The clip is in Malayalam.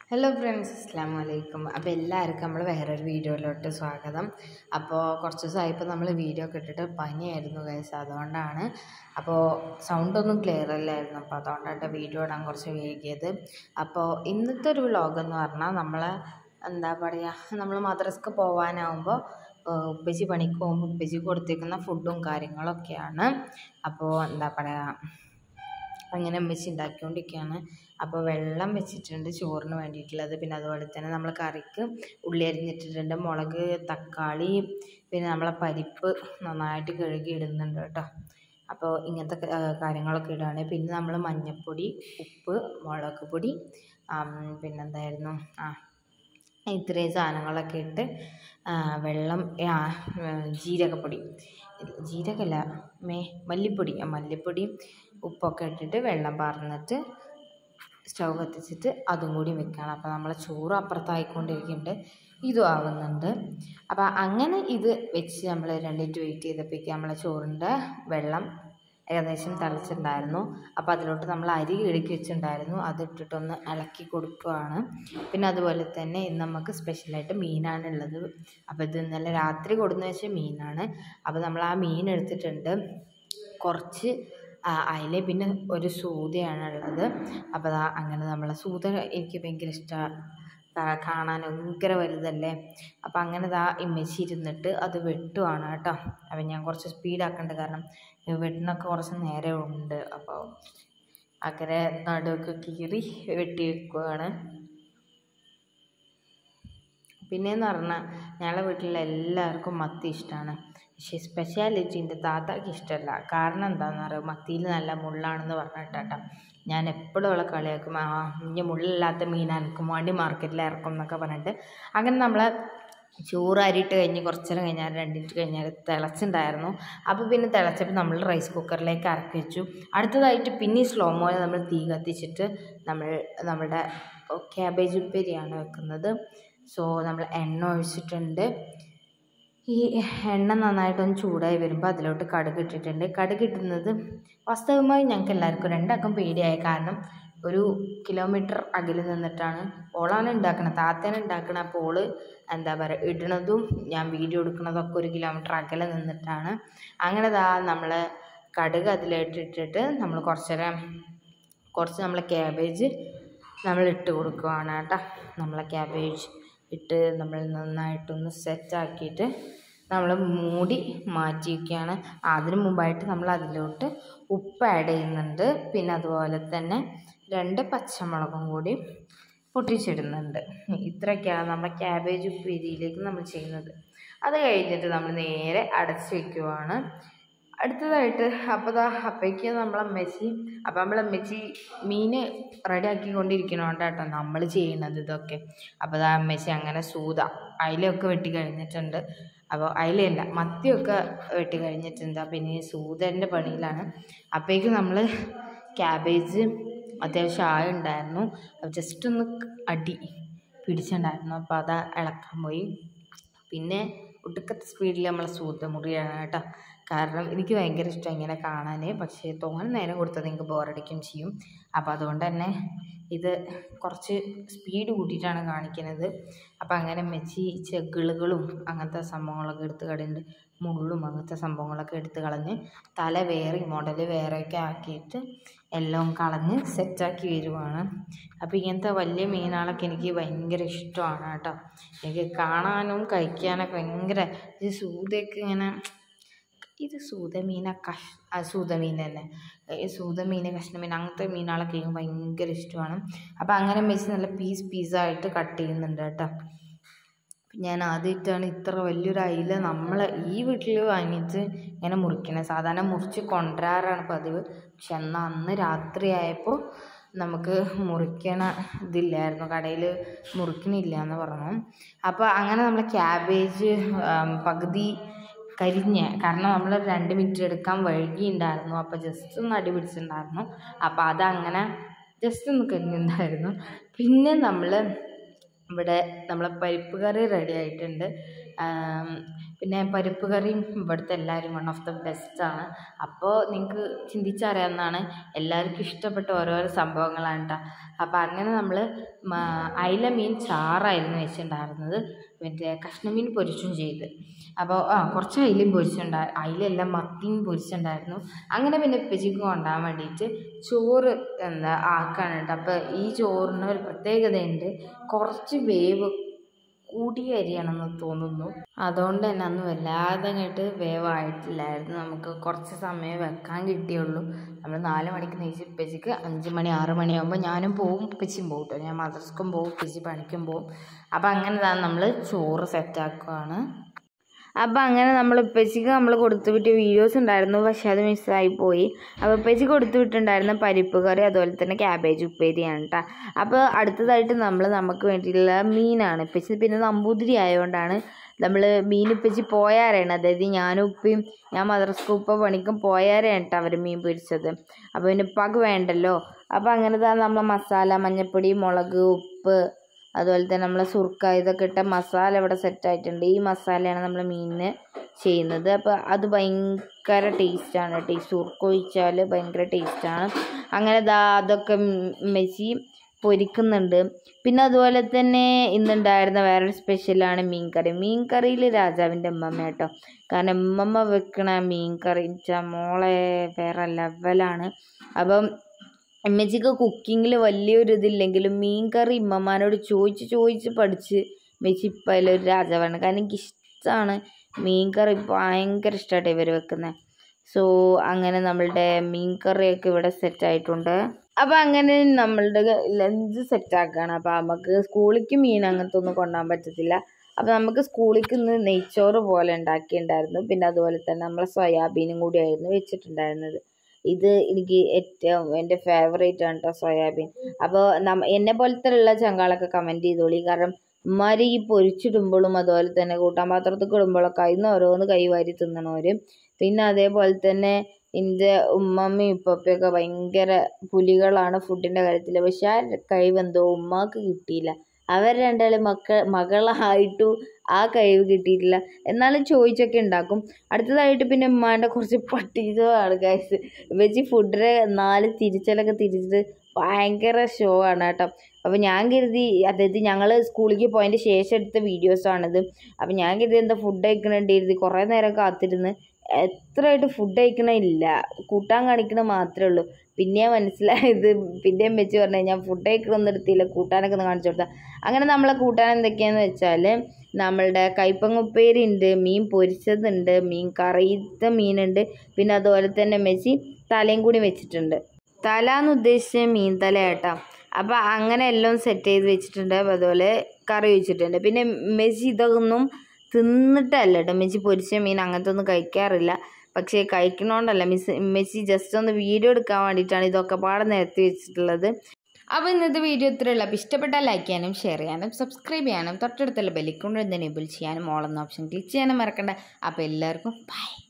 ഹലോ ഫ്രണ്ട്സ്, അസ്സലാമു അലൈക്കും. അപ്പോൾ എല്ലാവർക്കും നമ്മൾ വേറൊരു വീഡിയോയിലോട്ട് സ്വാഗതം. അപ്പോൾ കുറച്ച് ദിവസമായപ്പോൾ നമ്മൾ വീഡിയോ ഒക്കെ ഇട്ടിട്ട് പനിയായിരുന്നു ഗൈസ്, അതുകൊണ്ടാണ്. അപ്പോൾ സൗണ്ടൊന്നും ക്ലിയർ അല്ലായിരുന്നു, അപ്പോൾ അതുകൊണ്ടാണ് വീഡിയോ ഇടാൻ കുറച്ച് വൈകിയത്. അപ്പോൾ ഇന്നത്തെ ഒരു വ്ളോഗ് എന്ന് പറഞ്ഞാൽ എന്താ പറയുക, നമ്മൾ മദ്രസക്ക് പോകാനാവുമ്പോൾ ഉപ്പച്ചി പണിക്ക് പോകുമ്പോൾ ഉപ്പച്ചി കൊടുത്തേക്കുന്ന ഫുഡും കാര്യങ്ങളൊക്കെയാണ്. അപ്പോൾ എന്താ പറയുക, അങ്ങനെ ഉമ്മച്ചി ഉണ്ടാക്കിക്കൊണ്ടിരിക്കുകയാണ്. അപ്പോൾ വെള്ളം വെച്ചിട്ടുണ്ട് ചോറിന് വേണ്ടിയിട്ടുള്ളത്. പിന്നെ അതുപോലെ തന്നെ നമ്മൾ കറിക്ക് ഉള്ളി അരിഞ്ഞിട്ടിട്ടുണ്ട്, മുളക്, തക്കാളി, പിന്നെ നമ്മളെ പരിപ്പ് നന്നായിട്ട് കഴുകി ഇടുന്നുണ്ട് കേട്ടോ. അപ്പോൾ ഇങ്ങനത്തെ കാര്യങ്ങളൊക്കെ ഇടുകയാണ്. പിന്നെ നമ്മൾ മഞ്ഞൾപ്പൊടി, ഉപ്പ്, മുളക് പൊടി, പിന്നെന്തായിരുന്നു ഇത്രയും സാധനങ്ങളൊക്കെ ഇട്ട് വെള്ളം, ജീരകപ്പൊടി, ജീരകമല്ല മല്ലിപ്പൊടി, ഉപ്പൊക്കെ ഇട്ടിട്ട് വെള്ളം പാർന്നിട്ട് സ്റ്റൗ കത്തിച്ചിട്ട് അതും കൂടി വെക്കണം. അപ്പോൾ നമ്മളെ ചോറ് അപ്പുറത്തായിക്കൊണ്ടിരിക്കുന്നുണ്ട്, ഇതും ആവുന്നുണ്ട്. അപ്പോൾ അങ്ങനെ ഇത് വെച്ച് നമ്മൾ 2 മിനിറ്റ് വെയിറ്റ് ചെയ്തപ്പോഴേക്കും നമ്മളെ ചോറിൻ്റെ വെള്ളം ഏകദേശം തിളച്ചിട്ടുണ്ടായിരുന്നു. അപ്പോൾ അതിലോട്ട് നമ്മൾ അരി കഴുകി വെച്ചിട്ടുണ്ടായിരുന്നു, അതിട്ടിട്ടൊന്ന് ഇളക്കി കൊടുക്കുകയാണ്. പിന്നെ അതുപോലെ തന്നെ ഇന്ന് നമുക്ക് സ്പെഷ്യലായിട്ട് മീനാണുള്ളത്. അപ്പോൾ ഇത് ഇന്നലെ രാത്രി കൊടുന്ന് വെച്ച മീനാണ്. അപ്പോൾ നമ്മൾ ആ മീൻ എടുത്തിട്ടുണ്ട്, കുറച്ച് അയില, പിന്നെ ഒരു സൂതയാണ് ഉള്ളത്. അപ്പോൾ അങ്ങനെ നമ്മളെ സൂത എനിക്ക് ഭയങ്കര ഇഷ്ടമാണ്, കാണാൻ ഭയങ്കര വലുതല്ലേ. അപ്പോൾ അങ്ങനെ ഇമ്മച്ചി ഇരുന്നിട്ട് അത് വെട്ടുവാണ് കേട്ടോ. അപ്പം ഞാൻ കുറച്ച് സ്പീഡാക്കുന്നുണ്ട്, കാരണം വെട്ടിനൊക്കെ കുറച്ച് നേരെ ഉണ്ട്. അപ്പോൾ അങ്ങനെ നടുവൊക്കെ കീറി വെട്ടി വെക്കുകയാണ്. പിന്നെയെന്ന് പറഞ്ഞാൽ ഞങ്ങളുടെ വീട്ടിലെ എല്ലാവർക്കും മത്തി ഇഷ്ടമാണ്. പക്ഷേ സ്പെഷ്യാലിറ്റി എൻ്റെ താത്താക്ക് ഇഷ്ടമല്ല. കാരണം എന്താണെന്ന് പറയുക, മത്തിയിൽ നല്ല മുള്ളാണെന്ന് പറഞ്ഞിട്ടാട്ടോ. ഞാൻ എപ്പോഴും അവളെ കളിയാക്കും, ഇനി മുള്ളില്ലാത്ത മീൻ എനിക്ക് വേണ്ടി മാർക്കറ്റിൽ ഇറക്കും എന്നൊക്കെ പറഞ്ഞിട്ട്. അങ്ങനെ നമ്മൾ ചോറ് അരിയിട്ട് കഴിഞ്ഞ് കുറച്ച് നേരം കഴിഞ്ഞാൽ 2 മിനിറ്റ് കഴിഞ്ഞാൽ തിളച്ചിട്ടുണ്ടായിരുന്നു. അപ്പോൾ പിന്നെ തിളച്ചപ്പോൾ നമ്മൾ റൈസ് കുക്കറിലേക്ക് ഇറക്കി വെച്ചു. അടുത്തതായിട്ട് പിന്നെ സ്ലോ മോയിൽ നമ്മൾ തീ കത്തിച്ചിട്ട് നമ്മുടെ ക്യാബേജ് ഉപ്പേരിയാണ് വെക്കുന്നത്. സോ നമ്മൾ എണ്ണ ഒഴിച്ചിട്ടുണ്ട്. ഈ എണ്ണ നന്നായിട്ടൊന്ന് ചൂടായി വരുമ്പോൾ അതിലോട്ട് കടുക് ഇട്ടിട്ടുണ്ട്. കടുക് ഇട്ടുന്നത് വാസ്തവമായി ഞങ്ങൾക്ക് എല്ലാവർക്കും രണ്ടാൾക്കും പേടിയായ, കാരണം 1 കിലോമീറ്റർ അകലെ നിന്നിട്ടാണ് ഓളാണ് ഉണ്ടാക്കണം, താത്തേനെ ഉണ്ടാക്കണം. അപ്പോൾ ഓള് എന്താ പറയുക, ഇടണതും ഞാൻ വീഡിയോ എടുക്കുന്നതൊക്കെ 1 കിലോമീറ്റർ അകലെ നിന്നിട്ടാണ്. അങ്ങനെ നമ്മൾ കടുക് അതിലിട്ടിട്ട് നമ്മൾ കുറച്ച് നമ്മളെ ക്യാബേജ് നമ്മൾ ഇട്ട് കൊടുക്കുകയാണ് കേട്ടോ. നമ്മളെ ക്യാബേജ് ഇട്ട് നമ്മൾ നന്നായിട്ടൊന്ന് സെറ്റാക്കിയിട്ട് നമ്മൾ മൂടി മാറ്റി വയ്ക്കുകയാണ്. അതിന് മുമ്പായിട്ട് നമ്മൾ അതിലോട്ട് ഉപ്പ് ആഡ് ചെയ്യുന്നുണ്ട്. പിന്നെ അതുപോലെ തന്നെ 2 പച്ചമുളകും കൂടി പൊട്ടിച്ചിടുന്നുണ്ട്. ഇത്രയൊക്കെയാണ് നമ്മുടെ ക്യാബേജ് ഉപ്പേരിയിലേക്ക് നമ്മൾ ചെയ്യുന്നത്. അത് കഴിഞ്ഞിട്ട് നമ്മൾ നേരെ അടച്ച് വയ്ക്കുവാണ്. അടുത്തതായിട്ട് അപ്പോഴേക്ക് നമ്മളമ്മച്ചി മീൻ റെഡിയാക്കിക്കൊണ്ടിരിക്കണോണ്ട് കേട്ടോ നമ്മൾ ചെയ്യണത് ഇതൊക്കെ. അപ്പോൾ അമ്മച്ചി അങ്ങനെ സൂത അയിലൊക്കെ വെട്ടി കഴിഞ്ഞിട്ടുണ്ട്. അപ്പോൾ അയിലയല്ല, മത്തിയൊക്കെ വെട്ടി കഴിഞ്ഞിട്ടുണ്ട്. പിന്നെ ഈ സൂതൻ്റെ പണിയിലാണ്. അപ്പോഴേക്കും നമ്മൾ ക്യാബേജ് അത്യാവശ്യം ആയുണ്ടായിരുന്നു, ജസ്റ്റ് ഒന്ന് അടി പിടിച്ചിട്ടുണ്ടായിരുന്നു. അപ്പോൾ അത് ഇളക്കാൻ പോയി. പിന്നെ ഒടുക്കത്തെ സ്പീഡിൽ നമ്മളെ സൂത മുറിയാണ് കേട്ടോ. കാരണം എനിക്ക് ഭയങ്കര ഇഷ്ടം ഇങ്ങനെ കാണാൻ, പക്ഷേ തോനെ നേരം കൊടുത്തത് എനിക്ക് ബോറടിക്കുകയും ചെയ്യും. അപ്പോൾ അതുകൊണ്ട് തന്നെ ഇത് കുറച്ച് സ്പീഡ് കൂട്ടിയിട്ടാണ് കാണിക്കുന്നത്. അപ്പോൾ അങ്ങനെ മെച്ചി ചെകിളുകളും അങ്ങനത്തെ സംഭവങ്ങളൊക്കെ എടുത്ത് കളഞ്ഞിട്ട്, മുള്ളും അങ്ങനത്തെ സംഭവങ്ങളൊക്കെ എടുത്ത് കളഞ്ഞ് തല വേറെ മോഡൽ വേറെയൊക്കെ ആക്കിയിട്ട് എല്ലാം കളഞ്ഞ് സെറ്റാക്കി വരുവാണ്. അപ്പോൾ ഇങ്ങനത്തെ വലിയ മീനുകളൊക്കെ എനിക്ക് ഭയങ്കര ഇഷ്ടമാണ് കേട്ടോ. എനിക്ക് കാണാനും കഴിക്കാനൊക്കെ ഭയങ്കര, ഇത് സൂതയൊക്കെ ഇങ്ങനെ, ഇത് സൂതമീൻ തന്നെ, ഈ സൂതമീൻ, കഷ്ണമീൻ, അങ്ങനത്തെ മീനുകളൊക്കെ എനിക്ക് ഭയങ്കര ഇഷ്ടമാണ്. അപ്പോൾ അങ്ങനെ വെച്ച് നല്ല പീസായിട്ട് കട്ട് ചെയ്യുന്നുണ്ട് കേട്ടോ. ഞാൻ ആദ്യമായിട്ടാണ് ഇത്ര വലിയൊരു അയില നമ്മൾ ഈ വീട്ടിൽ വാങ്ങിയിട്ട് ഇങ്ങനെ മുറിക്കണത്. സാധാരണ മുറിച്ച് കൊണ്ടുവരാറാണ് പതിവ്. പക്ഷെ അന്ന് രാത്രി ആയപ്പോൾ നമുക്ക് മുറിക്കണ ഇതില്ലായിരുന്നു, കടയിൽ മുറിക്കണില്ല എന്ന് പറഞ്ഞു. അപ്പോൾ അങ്ങനെ നമ്മൾ ക്യാബേജ് പകുതി കാരണം നമ്മൾ 2 മിനിറ്റ് എടുക്കാൻ വൈകിയിട്ടുണ്ടായിരുന്നു. അപ്പോൾ ജസ്റ്റ് ഒന്ന് അടി പിടിച്ചിട്ടുണ്ടായിരുന്നു. അപ്പോൾ അതങ്ങനെ ജസ്റ്റ് ഒന്ന് കരിഞ്ഞിട്ടുണ്ടായിരുന്നു. പിന്നെ നമ്മളെ പരിപ്പ് കറി റെഡി ആയിട്ടുണ്ട്. പിന്നെ പരിപ്പ് കറിയും ഇവിടുത്തെ എല്ലാവരും വൺ ഓഫ് ദ ബെസ്റ്റാണ്. അപ്പോൾ നിങ്ങൾക്ക് ചിന്തിച്ചറിയാവുന്നതാണ്, എല്ലാവർക്കും ഇഷ്ടപ്പെട്ട ഓരോരോ സംഭവങ്ങളാണ് കേട്ടോ. അപ്പോൾ അങ്ങനെ നമ്മൾ അയില മീൻ ചാറായിരുന്നു വെച്ചിട്ടുണ്ടായിരുന്നത്, മറ്റേ കഷ്ണമീൻ പൊരിച്ചും ചെയ്ത്. അപ്പോൾ കുറച്ച് അയിലയും അയിലെല്ലാം മത്തിയും പൊരിച്ചിട്ടുണ്ടായിരുന്നു. അങ്ങനെ പിന്നെ ഉപ്പച്ചിക്ക് കൊണ്ടുപോകാൻ വേണ്ടിയിട്ട് ചോറ് ആക്കാനുണ്ട്. അപ്പോൾ ഈ ചോറിന് ഒരു പ്രത്യേകതയുണ്ട്, കുറച്ച് വേവ് കൂടിയ അരിയാണെന്ന് തോന്നുന്നു. അതുകൊണ്ട് തന്നെ അന്ന് വല്ലാതെ അങ്ങോട്ട് വേവായിട്ടില്ലായിരുന്നു. നമുക്ക് കുറച്ച് സമയം വെക്കാൻ കിട്ടിയുള്ളൂ. നമ്മൾ 4 മണിക്ക് നെയ്ച്ച് ഉപ്പച്ചിക്ക് 5 മണി 6 മണിയാകുമ്പോൾ ഞാനും പോവും, ഉപ്പച്ചിയും പോകും കേട്ടോ. ഞാൻ മദ്രസക്കും പോവും, ഉപ്പച്ചി പണിക്കും പോവും. അപ്പോൾ അങ്ങനെ നമ്മൾ ചോറ് സെറ്റാക്കുകയാണ്. അപ്പോൾ അങ്ങനെ ഉപ്പച്ചിക്ക് നമ്മൾ കൊടുത്തു വിട്ട വീഡിയോസ് ഉണ്ടായിരുന്നു, പക്ഷെ അത് മിസ്സായിപ്പോയി. അപ്പോൾ ഉപ്പച്ചി കൊടുത്തു വിട്ടിട്ടുണ്ടായിരുന്ന പരിപ്പ് കറി അതുപോലെ തന്നെ ക്യാബേജ് ഉപ്പേരിയാണ് കേട്ടോ. അപ്പോൾ അടുത്തതായിട്ട് നമുക്ക് വേണ്ടിയിട്ടുള്ള മീനാണ്. ഉപ്പച്ചി പിന്നെ നമ്പൂതിരി ആയതുകൊണ്ടാണ് നമ്മൾ മീൻ ഉപ്പച്ചി പോയാരാണ്, അതായത് ഞാനും ഉപ്പയും ഞാൻ മദ്രസക്ക് ഉപ്പ പണിക്കും പോയാരാണ് കേട്ടോ അവർ മീൻ പൊരിച്ചത്. അപ്പോൾ പിന്നെ ഉപ്പാക്ക് വേണ്ടല്ലോ. അപ്പോൾ അങ്ങനെ നമ്മൾ മസാല, മഞ്ഞൾപ്പൊടി, മുളക്, ഉപ്പ്, അതുപോലെ തന്നെ നമ്മൾ സുർക്ക ഇതൊക്കെ ഇട്ട മസാല ഇവിടെ സെറ്റായിട്ടുണ്ട്. ഈ മസാലയാണ് നമ്മൾ മീനിന് ചെയ്യുന്നത്. അപ്പോൾ അത് ഭയങ്കര ടേസ്റ്റാണ് കേട്ടോ. ഈ സുർക്ക ഒഴിച്ചാൽ ഭയങ്കര ടേസ്റ്റാണ്. അങ്ങനെ അതൊക്കെ മെസ്സി പൊരിക്കുന്നുണ്ട്. പിന്നെ അതുപോലെ തന്നെ ഇന്നുണ്ടായിരുന്ന വേറൊരു സ്പെഷ്യലാണ് മീൻകറി. മീൻകറിയിൽ രാജാവിൻ്റെ ഉമ്മമ്മ കേട്ടോ. കാരണം ഉമ്മമ്മ വെക്കണ മീൻകറി മോളെ വേറെ ലെവലാണ്. അപ്പം ഉമ്മച്ചിക്ക് കുക്കിങ്ങിൽ വലിയൊരു ഇതില്ലെങ്കിലും മീൻ കറി ഉമ്മമാനോട് ചോദിച്ച് പഠിച്ച് ഉമ്മച്ചി ഇപ്പം അതിലൊരു രാജാവാണ്. കാരണം എനിക്ക് ഇഷ്ടമാണ് മീൻ കറി, ഭയങ്കര ഇഷ്ടമായിട്ട് ഇവർ വെക്കുന്നത്. സോ അങ്ങനെ നമ്മളുടെ മീൻ കറിയൊക്കെ ഇവിടെ സെറ്റായിട്ടുണ്ട്. അപ്പോൾ അങ്ങനെ നമ്മളുടെ ലഞ്ച് സെറ്റാക്കുകയാണ്. അപ്പോൾ നമുക്ക് സ്കൂളിലേക്ക് മീൻ അങ്ങനത്തെ ഒന്നും കൊണ്ടുപോകാൻ പറ്റത്തില്ല. അപ്പോൾ നമുക്ക് സ്കൂളിലേക്ക് ഇന്ന് നെയ്ച്ചോറ് പോലെ ഉണ്ടാക്കിയിട്ടുണ്ടായിരുന്നു. പിന്നെ അതുപോലെ തന്നെ നമ്മളെ സോയാബീനും കൂടിയായിരുന്നു വെച്ചിട്ടുണ്ടായിരുന്നത്. ഇത് എനിക്ക് ഏറ്റവും എൻ്റെ ഫേവറേറ്റ് ആണ് കേട്ടോ സോയാബീൻ. അപ്പോൾ എന്നെ പോലത്തെ ഉള്ള ചങ്കാളൊക്കെ കമൻറ്റ് ചെയ്തോളി. കാരണം ഉമ്മാർ ഈ പൊരിച്ചിടുമ്പോഴും അതുപോലെ തന്നെ കൂട്ടാൻ പാത്രത്തിൽ ഇടുമ്പോഴൊക്കെ അതിന്ന് ഓരോന്ന് കൈവാരി തിന്നണവർ. പിന്നെ അതേപോലെ തന്നെ എൻ്റെ ഉമ്മമ്മയും ഉപ്പപ്പൊക്കെ ഭയങ്കര പുലികളാണ് ഫുഡിൻ്റെ കാര്യത്തിൽ. പക്ഷെ ആ കഴിവെന്തോ ഉമ്മാക്ക് കിട്ടിയില്ല. അവർ രണ്ടാളും മകളായിട്ടും ആ കഴിവ് കിട്ടിയിട്ടില്ല. എന്നാലും ചോദിച്ചൊക്കെ ഉണ്ടാക്കും. അടുത്തതായിട്ട് പിന്നെ ഉമ്മാൻ്റെ കുറച്ച് പട്ടീസമാണ് ഗൈസ്. വെച്ച് ഫുഡിനെ 4 തിരിച്ചലൊക്കെ തിരിച്ചിട്ട് ഭയങ്കര ഷോ ആണ് കേട്ടോ. അപ്പോൾ ഞാൻ കരുതി, അതായത് ഞങ്ങൾ സ്കൂളിലേക്ക് പോയതിൻ്റെ ശേഷം എടുത്ത വീഡിയോസാണിത്. അപ്പോൾ ഞാൻ കരുതി എന്താ ഫുഡ് കഴിക്കണുണ്ട് കരുതി കുറേ നേരം കാത്തിരുന്ന് എത്രയായിട്ട് ഫുഡ് കഴിക്കണില്ല, കൂട്ടാൻ കാണിക്കണ മാത്രമേ ഉള്ളൂ. പിന്നെ മനസ്സിലായത്, പിന്നെയും വെച്ച് പറഞ്ഞു ഞാൻ ഫുഡ് കഴിക്കണമൊന്നും എടുത്തില്ല, കൂട്ടാനൊക്കെ ഒന്ന് കാണിച്ചു കൊടുത്താൽ. അങ്ങനെ നമ്മളെ കൂട്ടാൻ എന്തൊക്കെയാണെന്ന് വെച്ചാൽ നമ്മളുടെ കൈപ്പങ്ങ ഉപ്പേരി ഉണ്ട്, മീൻ പൊരിച്ചതുണ്ട്, മീൻ കറിയത്തെ മീനുണ്ട്, പിന്നെ അതുപോലെ തന്നെ മെസ്സി തലയും കൂടി വെച്ചിട്ടുണ്ട്. തല എന്ന് ഉദ്ദേശിച്ച മീൻ തല കേട്ടോ. അപ്പോൾ അങ്ങനെ എല്ലാം സെറ്റ് ചെയ്ത് വെച്ചിട്ടുണ്ട്. അപ്പോൾ അതുപോലെ കറി വെച്ചിട്ടുണ്ട്. പിന്നെ മെസ്സി ഇതൊന്നും തിന്നിട്ടല്ല കേട്ടോ, മെസ്സി പൊരിച്ച മീൻ അങ്ങനത്തെ ഒന്നും കഴിക്കാറില്ല. പക്ഷേ കഴിക്കണോണ്ടല്ല, മെസ്സി ജസ്റ്റ് ഒന്ന് വീഡിയോ എടുക്കാൻ വേണ്ടിയിട്ടാണ് ഇതൊക്കെ പാടെ നിരത്തി വെച്ചിട്ടുള്ളത്. അപ്പോൾ ഇന്നത്തെ വീഡിയോ ഇത്രയുള്ളൂ. അപ്പോൾ ഇഷ്ടപ്പെട്ടാൽ ലൈക്ക് ചെയ്യാനും ഷെയർ ചെയ്യാനും സബ്സ്ക്രൈബ് ചെയ്യാനും തൊട്ടടുത്തുള്ള ബെല്ലിക്കൊണ്ട് എനേബിൾ ചെയ്യാനും ഓൾ എന്ന ഓപ്ഷൻ ക്ലിക്ക് ചെയ്യാനും മറക്കണ്ട. അപ്പോൾ എല്ലാവർക്കും ബൈ.